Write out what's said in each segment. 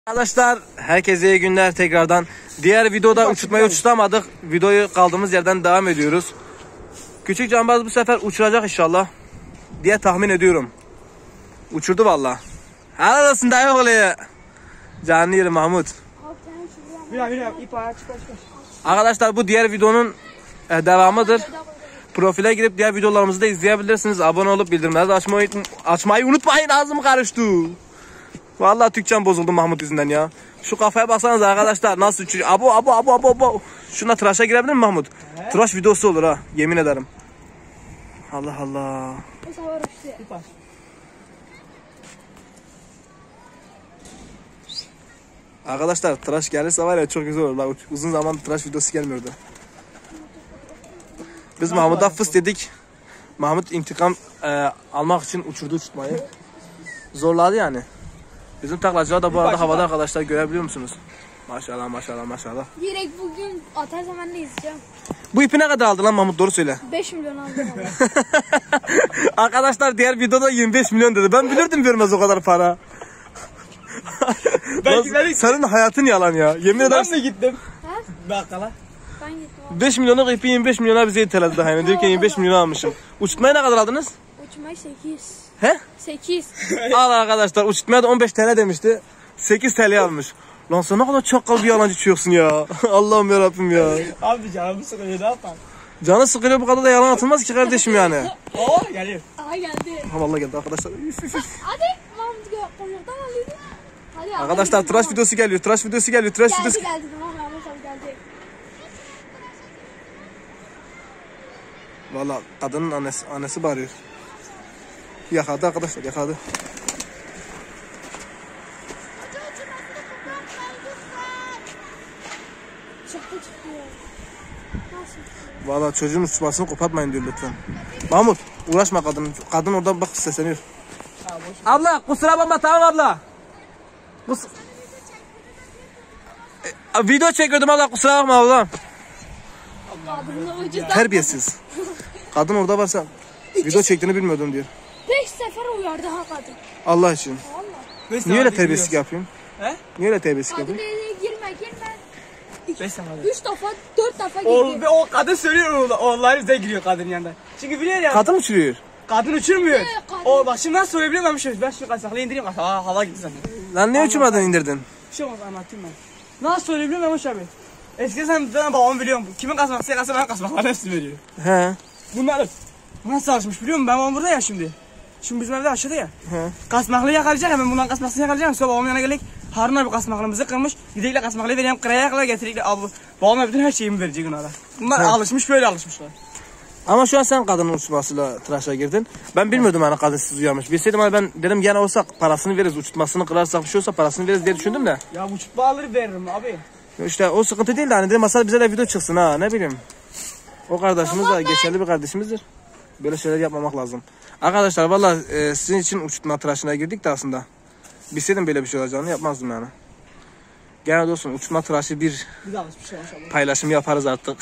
Arkadaşlar herkese iyi günler tekrardan. Diğer videoda uçurtmayı uçurtamadık. Videoyu kaldığımız yerden devam ediyoruz. Küçük cambaz bu sefer uçuracak inşallah diye tahmin ediyorum. Uçurdu valla. Helal olsun dayı oğlu. Canlı yerim Mahmut. Arkadaşlar bu diğer videonun devamıdır. Profile girip diğer videolarımızı da izleyebilirsiniz. Abone olup bildirimleri açmayı unutmayın. Ağzım karıştı. Vallahi Türkçem bozuldu Mahmut yüzünden ya. Şu kafaya baksanız arkadaşlar nasıl uçuyor. Abo. Şuna tıraşa girebilir mi Mahmut? Evet. Tıraş videosu olur ha. Yemin ederim. Allah Allah. Arkadaşlar tıraş gelirse var ya çok güzel olur. Bak, uzun zaman tıraş videosu gelmiyordu. Biz Mahmut'a fıs dedik. Mahmut intikam almak için uçurdu uçurtmayı. Zorladı yani. Bizim taklacılar da bu arada havada arkadaşlar, görebiliyor musunuz? Maşallah. Direkt bugün atar zamanında izleyeceğim. Bu ipi ne kadar aldı lan Mahmut, doğru söyle. 5 milyon aldım. Arkadaşlar diğer videoda 25 milyon dedi. Ben bilirdim vermez o kadar para. Senin hayatın yalan ya. Yemin ederim. Ben de gittim. Ha? Bakkala. Ben gittim. 5 milyonluk ipi 25 milyona bize iteledi daha yani. Diyor ki 25 milyon almışım. Uçurtmayı ne kadar aldınız? Uçmayı 8. He? 8. Al arkadaşlar, uçurtmaya da 15 TL demişti. 8 TL almış. Lan sen ne kadar çakal bir yalancı çıkıyorsun ya. Allah'ım yarabbim ya. Abi canım sıkılıyor, ne yapalım? Canı sıkılıyor, bu kadar da yalan atılmaz ki kardeşim yani. Oo geliyor. Aha geldi. Ha vallahi geldi arkadaşlar. Hadi Mahmut komuttan alıyordun. Hadi Arkadaşlar tıraş videosu geliyor. Geldi tamam Mahmut abi geldi. Vallahi kadının annesi bağırıyor. Yakaladı arkadaşlar, yakaladı. Çıktı. Nasıl? Vallahi çocuğun uçmasını kopartmayın diyor lütfen. Mahmut uğraşma kadın. Kadın orada bak sesleniyor. Abla kusura bakma, tamam abla. Video çekiyordum abla, kusura bakma abla. Terbiyesiz. Kadın orada varsa video çektiğini bilmiyordum diyor. 5 sefer uyardı ha kadın. Allah için. Vallahi. Niye öyle terbiyesizlik yapayım? He? Niye öyle terbiyesizlik Kadın yapayım? dedi girme. 5 sefer. 3 defa 4 defa girdi. O kadın söylüyor, onlar bize giriyor kadının yanında. Çünkü biliyor ya. Kadın uçuruyor. Kadın uçurmuyor. Kadın. O bak şimdi nasıl söyleyebiliyor muyum? Ben şu kasakla indireyim. Hava gitti zaten. Lan niye uçurmadın, indirdin? Bir şey olmaz, anlatayım ben. Nasıl söyleyebiliyor muyum abi? Eskiden ben babamı biliyorum. Kimin kasması, benim kasmaklarını hepsini veriyor. He. Bunlar nasıl alışmış biliyor musun? Ben babam burada ya şimdi. Şimdi bizim evde aşağıda ya. He. Kasmaklığı yakalayacak, hemen bundan kasmaklığını yakalayacağım. Sonra babamın yanına geldik. Harun abi kasmaklığımızı kırmış. Gidekle kasmaklığı vereyim, kırayakla getirikle abi. Babam bütün her şeyimi verecek onlara. Bunlar alışmış, böyle alışmışlar. Ama şu an sen kadının uçurmasıyla tıraşa girdin. Ben bilmiyordum hani kadın siz uyarmış. Bilseydim hani ben dedim gene olsa parasını veririz. Uçurtmasını kırarsak bir şey olsa parasını veririz diye düşündüm de. Ya uçurtma alır veririm abi. İşte o sıkıntı değil de hani dedim aslında bize de video çıksın ha, ne bileyim. O kardeşimiz de geçerli bir kardeşimizdir. Böyle şeyler yapmamak lazım. Arkadaşlar vallahi sizin için uçurtma tıraşına girdik de aslında. Bilseydim böyle bir şey olacağını yapmazdım yani. Genel olsun uçurtma tıraşı bir Bir de alışmış maşallah. paylaşım yaparız artık.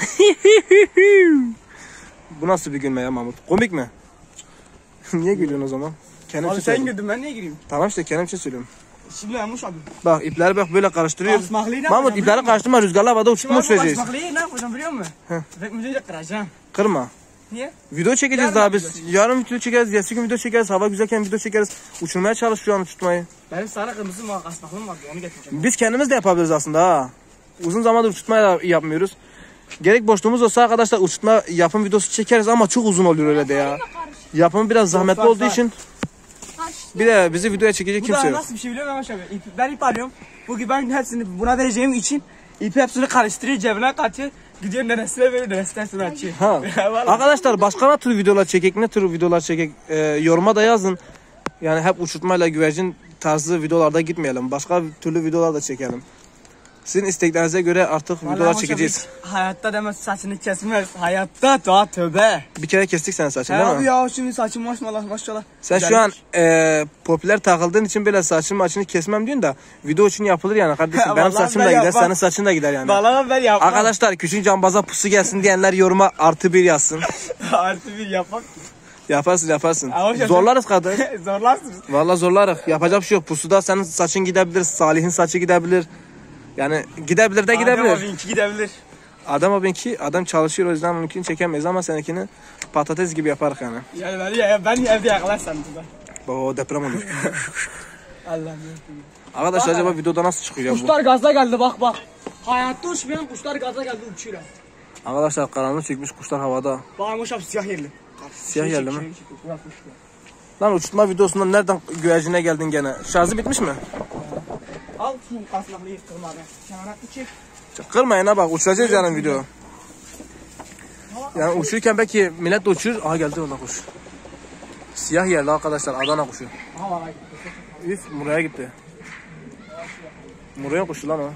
Bu nasıl bir gülme ya Mahmut? Komik mi? Niye gülüyorsun o zaman? Kendim Abi sen güldün, ben niye gireyim? Tamam işte kendim için söylüyorum. Şimdi yanmış abi. Bak ipleri bak böyle karıştırıyor. Kasmaklığı ne Mahmut yapacağım, ipleri karıştırma, rüzgarla havada uçurtma uçuracağız. Kasmaklığı ne yapacağım biliyor musun? Tüfek müziğiyle kıracağım. Kırma. Niye? Video çekeceğiz Yarın daha video biz. Yarın video çekeriz, ertesi gün video çekeriz, hava güzelken video çekeriz. Uçurmaya çalış şu an uçurtmayı. Benim sarı kırmızı var, kasmaklığım var, onu getireceğim. Biz kendimiz de yapabiliriz aslında ha. Uzun zamandır uçurtmayı yapmıyoruz. Gerek boşluğumuz olsa arkadaşlar uçurtma yapım videosu çekeriz ama çok uzun oluyor öyle de ya. Yapımı biraz zahmetli olduğu için. Bir de bizi videoya çekecek Bu kimse da yok. nasıl bir şey biliyor musun abi? Ben ip alıyorum. Bugün ben hepsini buna vereceğim için ipi hepsini karıştırıyor, cebine katıyor. Gidiyor nenesine veriyor, nenesine açıyor. Ha. Arkadaşlar başka ne tür videolar çekek, ne tür videolar çekek yoruma da yazın. Yani hep uçurtmayla güvercin tarzı videolarda gitmeyelim. Başka türlü videolar da çekelim. Sizin isteklerinize göre artık videolar çekeceğiz. Hayatta demez saçını kesmez. Hayatta daha tövbe. Bir kere kestik sen saçını değil Abi mi? ya şimdi saçım maşallah. Sen şu an popüler takıldığın için böyle saçını kesmem diyorsun da video için yapılır yani kardeşim. Benim Vallahi saçım da ben gider, yapmam. senin saçın da gider yani. Vallahi ben yapmam. Arkadaşlar küçük cambaza pusu gelsin diyenler yoruma +1 yazsın. Artı bir yapmak. Yaparsın. Ama hocam- Zorlarız kadın. Zorlarsınız. Vallahi zorlarız. Yapacak bir şey yok. Pusuda senin saçın gidebilir, Salih'in saçı gidebilir. Yani gidebilir de Adem gidebilir. abinki gidebilir. Adam abinki adam çalışıyor o yüzden onunkini çekemeyiz ama seninkini patates gibi yaparız yani. Yani ben evde yakalarsam burada. O deprem olur. Allah'ım. Arkadaşlar acaba videoda nasıl çıkıyor bu? Kuşlar gazda geldi bak. Hayatta uçmayan kuşlar gazda geldi uçuyor. Arkadaşlar karanlık çıkmış, kuşlar havada. Bak hoş siyah yerli. Siyah yerli mi? Lan uçurtma videosundan nereden güvercine geldin gene? Şarjı bitmiş mi? Al şunu kasmaklı yırtırma abi. Kenara çek. Kırmayın ha bak, uçuracağız yani video. Yani uçururken belki millet de uçurur. Aha geldi ona kuş. Siyah yerli arkadaşlar, Adana kuşu. Aha bak. Üf, buraya gitti. Buraya kuşu lan o.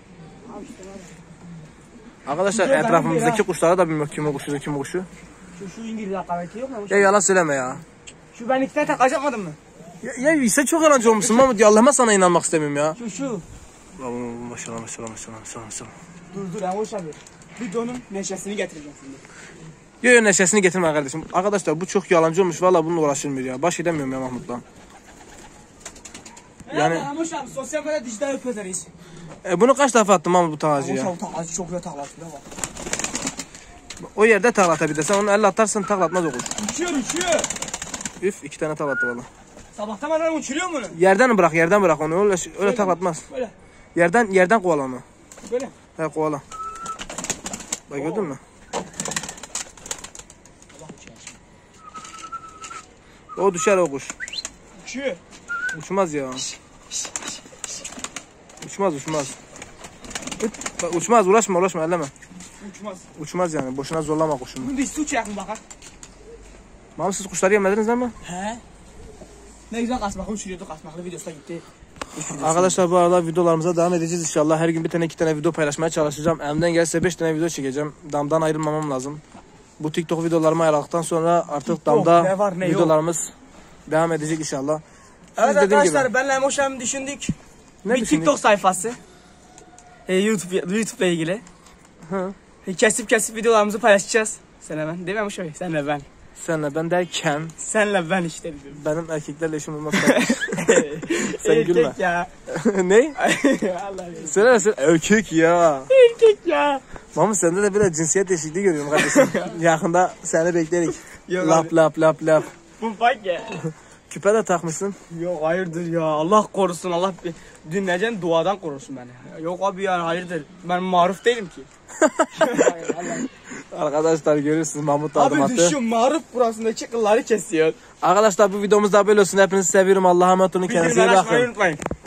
Arkadaşlar etrafımızdaki kuşlara da bilmiyor kim o kuşu, kim o kuşu. Şu İngiliz akabeti yok mu? Ya yalan söyleme ya. Şu ben iki tane takacakmadın mı? Ya sen çok yalancı olmuşsun Mahmut ya, Allah'ıma sana inanmak istemiyorum ya. Şu. Maşallah. Dur Emoş abi. Videonun neşesini getireceğim şimdi. Yok neşesini getirme kardeşim. Arkadaşlar bu çok yalancı olmuş, vallahi bununla uğraşılmıyor ya. Baş edemiyorum ya Mahmut'la. Yani Emoş abi sosyal medya dijital öpözeriz. Bunu kaç defa attım Mahmut bu tağacı Emoş ya. abi takacı çok güzel taklasın da bak. O yerde taklat bir de, sen onu elle atarsan taklatmaz o kuş. Uçuyor. Üf, 2 tane taklattı valla. Sabahtan beri uçuruyor mu bunu? Yerden bırak onu, öyle taklatmaz. Böyle. Yerden kovala onu. Böyle. He kovala. Bak gördün mü? O düşer o kuş. Uçuyor. Uçmaz ya. Uçmaz. Bak, uçmaz, uğraşma elleme. Uçmaz. Uçmaz yani, boşuna zorlama kuşunu. Bunu dişli uçayak mı bakar? Mahmut siz kuşları yemediniz ama. He. Ne güzel kasmaklı uçuruyordu, kasmaklı videosu da gitti. Arkadaşlar bu arada videolarımıza devam edeceğiz inşallah. Her gün bir tane 2 tane video paylaşmaya çalışacağım. Elimden gelse 5 tane video çekeceğim. Damdan ayrılmamam lazım. Bu TikTok videolarımı ayarladıktan sonra artık TikTok, damda ne var, ne yok. videolarımız devam edecek inşallah. Evet dediğim gibi. arkadaşlar benle Emoş abi düşündük. Ne bir düşündük? TikTok sayfası. YouTube'la ilgili. Hı. Kesip videolarımızı paylaşacağız. Sen hemen değil mi Emoş abi? Senle ben. Senle ben derken Senle ben işte dedim. benim erkeklerle işim olmaz. Sen gülme. Erkek ya. Ne? Allah'ım. Söyle erkek ya. Erkek ya. Mahmut sende de biraz cinsiyet değişikliği görüyorum kardeşim. Yakında seni beklerik. Yok Lap. Bu bak ya. Küpe de takmışsın. Yok hayırdır ya. Allah korusun. Allah dinleyeceğin duadan korusun beni. Yok abi yani hayırdır. Ben maruf değilim ki. Arkadaşlar görürsünüz Mahmut da adım Abi attı. düşün maruf burasındaki kılları kesiyor. Arkadaşlar bu videomuz da böyle olsun. Hepinizi seviyorum. Allah'a emanet olun. Kendinize iyi Bildirimleri bakın. açmayı unutmayın.